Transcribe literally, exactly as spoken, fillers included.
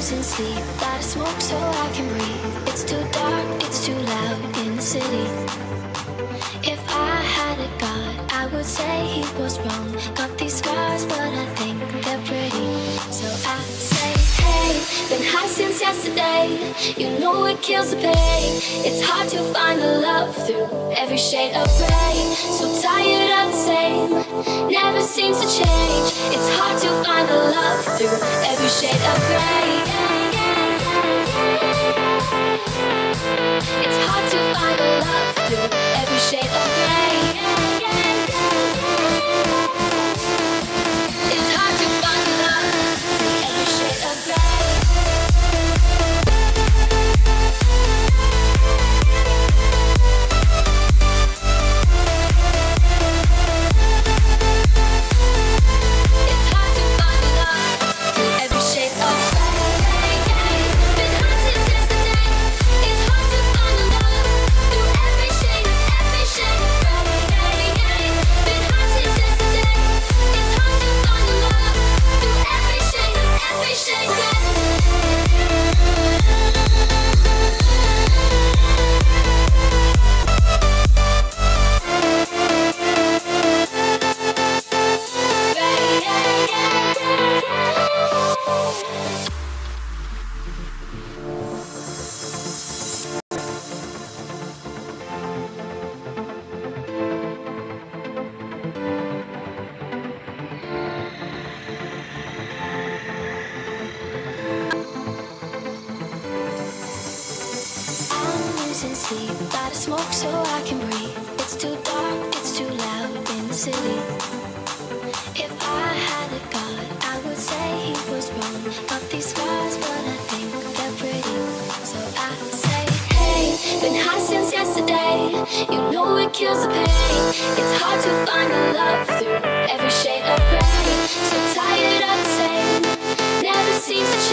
losing sleep. Gotta smoke so I can breathe. It's too dark, it's too loud in the city. If I had a god, I would say he was wrong. Got these scars, but I think they're pretty. So I say, hey, been high since yesterday. You know it kills the pain. It's hard to find the love through every shade of gray. So tired of the same, never seems to change. It's hard to find the love through every shade of gray. It's hard to find the love through every shade of gray. It's hard to find the love through every shade of gray. It's hard to find the love through every shade of gray. Been high since yesterday. It's hard to find the love through every shade of every shade of gray. Been high since yesterday. It's hard to find the love through every shade of every shade of gray. I'm losing sleep, gotta smoke so I can breathe. It's too dark, it's too loud in the city. If I had a god, I would say he was wrong. Got these scars, but I think they're pretty. So I say, hey, been high since yesterday. You know it kills the pain. It's hard to find the love through every shade of gray. So tired of the same, never seems to